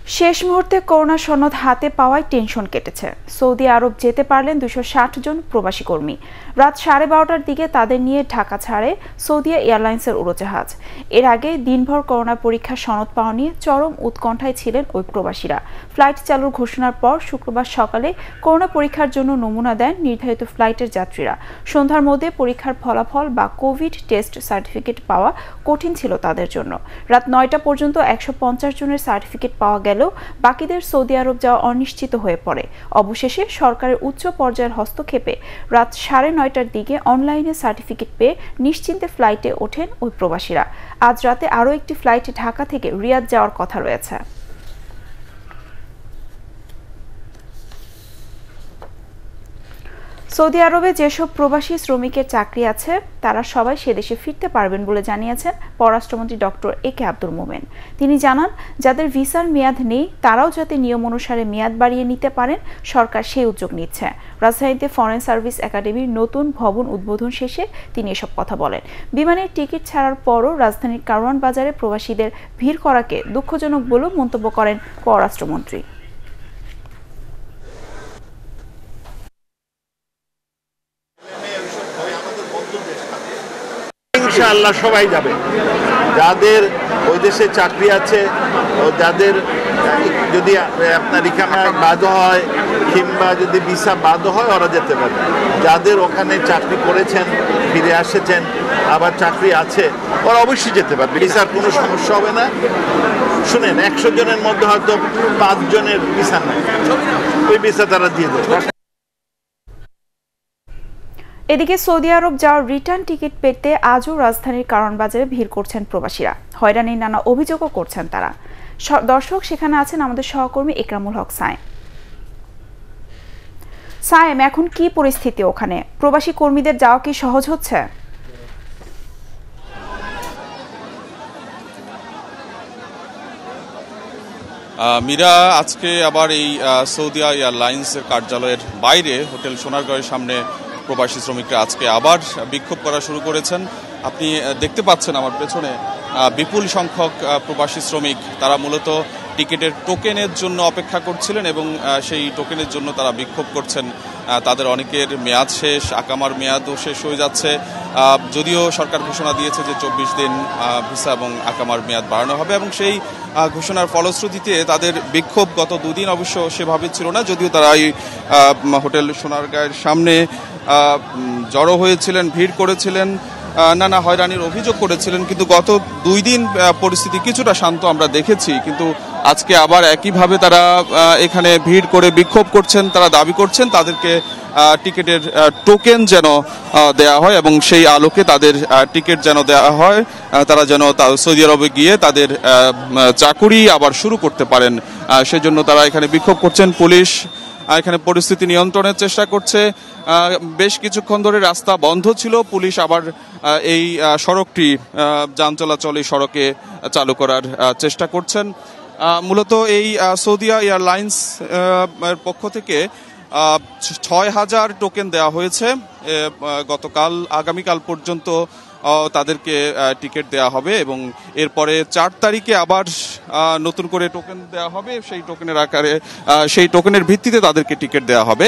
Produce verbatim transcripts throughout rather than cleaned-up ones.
শেষ মুহূর্তে করোনা সনদ হাতে পাওয়ায় টেনশন কেটেছে। সৌদি আরব যেতে পারলেন দুশো ষাট জন প্রবাসী কর্মী। রাত সাড়ে বারোটার দিকে তাদের নিয়ে ঢাকা ছাড়ে সৌদি এয়ারলাইন্সের উড়োজাহাজ। এর আগে দিনভর করোনা পরীক্ষার সনদ পাওয়া নিয়ে চরম উৎকণ্ঠায় ছিলেন ওই প্রবাসীরা। ফ্লাইট চালুর ঘোষণার পর শুক্রবার সকালে করোনা পরীক্ষার জন্য নমুনা দেন নির্ধারিত ফ্লাইটের যাত্রীরা। সন্ধ্যার মধ্যে পরীক্ষার ফলাফল বা কোভিড টেস্ট সার্টিফিকেট পাওয়া কঠিন ছিল তাদের জন্য। রাত নয়টা পর্যন্ত একশো পঞ্চাশ জনের সার্টিফিকেট পাওয়া গেল, বাকিদের সৌদি আরব যাওয়া অনিশ্চিত হয়ে পড়ে। অবশেষে সরকারের উচ্চ পর্যায়ের হস্তক্ষেপে রাত সাড়ে নয়টার দিকে অনলাইনে সার্টিফিকেট পেয়ে নিশ্চিন্তে ফ্লাইটে ওঠেন ওই প্রবাসীরা। আজ রাতে আরও একটি ফ্লাইটে ঢাকা থেকে রিয়াদ যাওয়ার কথা রয়েছে। সৌদি আরবে যেসব প্রবাসী শ্রমিকের চাকরি আছে তারা সবাই সে দেশে ফিরতে পারবেন বলে জানিয়েছেন পররাষ্ট্রমন্ত্রী ডক্টর এ কে আব্দুল মোমেন। তিনি জানান, যাদের ভিসার মেয়াদ নেই তারাও যাতে নিয়ম অনুসারে মেয়াদ বাড়িয়ে নিতে পারেন, সরকার সেই উদ্যোগ নিচ্ছে। রাজধানীতে ফরেন সার্ভিস একাডেমির নতুন ভবন উদ্বোধন শেষে তিনি এসব কথা বলেন। বিমানের টিকিট ছাড়ার পরও রাজধানীর কারওয়ান বাজারে প্রবাসীদের ভিড় করাকে দুঃখজনক বলেও মন্তব্য করেন পররাষ্ট্রমন্ত্রী। ইনশাআল্লাহ সবাই যাবে, যাদের ওই দেশে চাকরি আছে ও যাদের যদি আপনার ইকামা বাদ হয় কিংবা যদি ভিসা বাদ হয় ওরা যেতে পারে। যাদের ওখানে চাকরি করেছেন, ফিরে এসেছেন, আবার চাকরি আছে, ওরা অবশ্যই যেতে পারবে। ভিসার কোনো সমস্যা হবে না। শুনেন, একশো জনের মধ্যে হয়তো পাঁচ জনের ভিসা নাই, ওই ভিসা তারা দিয়ে দেবে। এদিকে সৌদি আরব যাওয়ার রিটার্ন টিকিট পেতে আজও রাজধানীর কারওয়ান বাজারে ভিড় করছেন প্রবাসীরা। হয়রানির নানা অভিযোগও করছেন তারা। দর্শক, সেখানে আছেন আমাদের সহকর্মী ইকরামুল হক সায়েম। সায়েম, এখন কি পরিস্থিতি ওখানে? প্রবাসী কর্মীদের যাওয়া কি সহজ হচ্ছে? মীরা, আজকে আবার এই সৌদি এয়ারলাইন্সের কার্যালয়ের বাইরে হোটেল সোনারগাঁওয়ের সামনে প্রবাসী শ্রমিকরা আজকে আবার বিক্ষোভ করা শুরু করেছেন। আপনি দেখতে পাচ্ছেন আমার পেছনে বিপুল সংখ্যক প্রবাসী শ্রমিক, তারা মূলত টিকিটের টোকেনের জন্য অপেক্ষা করছিলেন এবং সেই টোকেনের জন্য তারা বিক্ষোভ করছেন। তাদের অনেকের মেয়াদ শেষ, আকামার মেয়াদও শেষ হয়ে যাচ্ছে। যদিও সরকার ঘোষণা দিয়েছে যে চব্বিশ দিন ভিসা এবং আকামার মেয়াদ বাড়ানো হবে, এবং সেই ঘোষণার ফলশ্রুতিতে তাদের বিক্ষোভ গত দুদিন অবশ্য সেভাবে ছিল না, যদিও তারা এই হোটেল সোনারগাঁয়ের সামনে জড়ো হয়েছিলেন, ভিড় করেছিলেন, নানা হয়রানির অভিযোগ করেছিলেন। কিন্তু গত দুই দিন পরিস্থিতি কিছুটা শান্ত আমরা দেখেছি, কিন্তু আজকে আবার একইভাবে তারা এখানে ভিড় করে বিক্ষোভ করছেন। তারা দাবি করছেন তাদেরকে টিকিটের টোকেন যেন দেয়া হয় এবং সেই আলোকে তাদের টিকিট যেন দেওয়া হয়, তারা যেন সৌদি আরবে গিয়ে তাদের চাকুরি আবার শুরু করতে পারেন। সেজন্য তারা এখানে বিক্ষোভ করছেন। পুলিশ এখানে পরিস্থিতি নিয়ন্ত্রণের চেষ্টা করছে। বেশ কিছুক্ষণ ধরে রাস্তা বন্ধ ছিল, পুলিশ আবার এই সড়কটি যান চলাচল এই সড়কে চালু করার চেষ্টা করছেন। মূলত এই সৌদি এয়ারলাইন্স এর পক্ষ থেকে ছয় হাজার টোকেন দেওয়া হয়েছে। গতকাল আগামীকাল পর্যন্ত তাদেরকে টিকিট দেওয়া হবে এবং এরপরে চার তারিখে আবার নতুন করে টোকেন দেওয়া হবে। সেই টোকেনের আকারে সেই টোকেনের ভিত্তিতে তাদেরকে টিকিট দেওয়া হবে।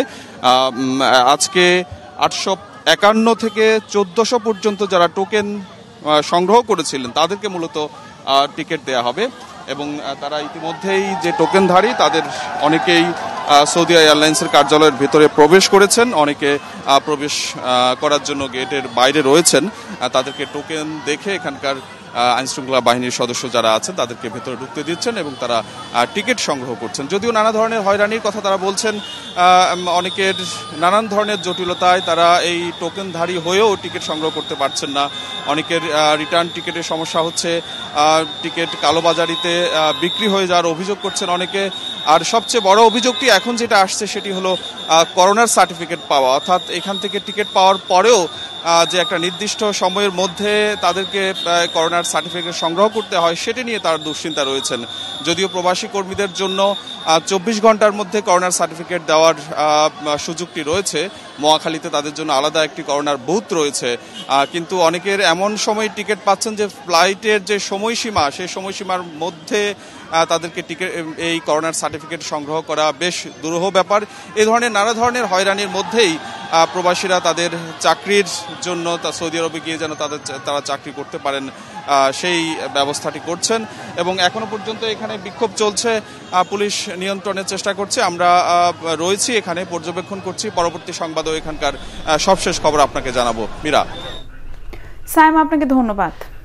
আজকে আটশো একান্ন থেকে চোদ্দশো পর্যন্ত যারা টোকেন সংগ্রহ করেছিলেন তাদেরকে মূলত টিকিট দেওয়া হবে এবং তারা ইতিমধ্যেই যে টোকেনধারী তাদের অনেকেই সৌদি এয়ারলাইন্সের কার্যালয়ের ভেতরে প্রবেশ করেছেন, অনেকে প্রবেশ করার জন্য গেটের বাইরে রয়েছেন। তাদেরকে টোকেন দেখে এখানকার আইনশৃঙ্খলা বাহিনীর সদস্য যারা আছেন তাদেরকে ভেতরে ঢুকতে দিচ্ছেন এবং তারা টিকিট সংগ্রহ করছেন। যদিও নানা ধরনের হয়রানির কথা তারা বলছেন, অনেকের নানান ধরনের জটিলতায় তারা এই টোকেনধারী হয়েও টিকিট সংগ্রহ করতে পারছেন না। অনেকের রিটার্ন টিকিটের সমস্যা হচ্ছে, টিকিট কালোবাজারিতে বিক্রি হয়ে যাওয়ার অভিযোগ করছেন অনেকে। আর সবচেয়ে বড় অভিযোগটি এখন যেটা আসছে সেটি হলো করোনার সার্টিফিকেট পাওয়া, অর্থাৎ এখান থেকে টিকিট পাওয়ার পরেও যে একটা নির্দিষ্ট সময়ের মধ্যে তাদেরকে করোনার সার্টিফিকেট সংগ্রহ করতে হয় সেটি নিয়ে তার দুশ্চিন্তা রয়েছেন। যদিও প্রবাসী কর্মীদের জন্য চব্বিশ ঘন্টার মধ্যে করোনার সার্টিফিকেট দেওয়ার সুযোগটি রয়েছে, মহাখালীতে তাদের জন্য আলাদা একটি করোনার বুথ রয়েছে, কিন্তু অনেকের এমন সময় টিকিট পাচ্ছেন যে ফ্লাইটের যে সময়সীমা সেই সময়সীমার মধ্যে তাদেরকে টিকিট এই করোনার সার্টিফিকেট সংগ্রহ করা বেশ দুরূহ ব্যাপার। এই ধরনের নানা ধরনের হয়রানির মধ্যেই প্রবাসীরা তাদের চাকরির জন্য সৌদি আরবে গিয়ে যেন তাদের তারা চাকরি করতে পারেন সেই ব্যবস্থাটি করছেন এবং এখনো পর্যন্ত এখানে বিক্ষোভ চলছে, পুলিশ নিয়ন্ত্রণের চেষ্টা করছে। আমরা রয়েছি এখানে, পর্যবেক্ষণ করছি, পরবর্তী সংবাদও এখানকার সবশেষ খবর আপনাকে জানাবো। মীরা। সাইম, আপনাকে ধন্যবাদ।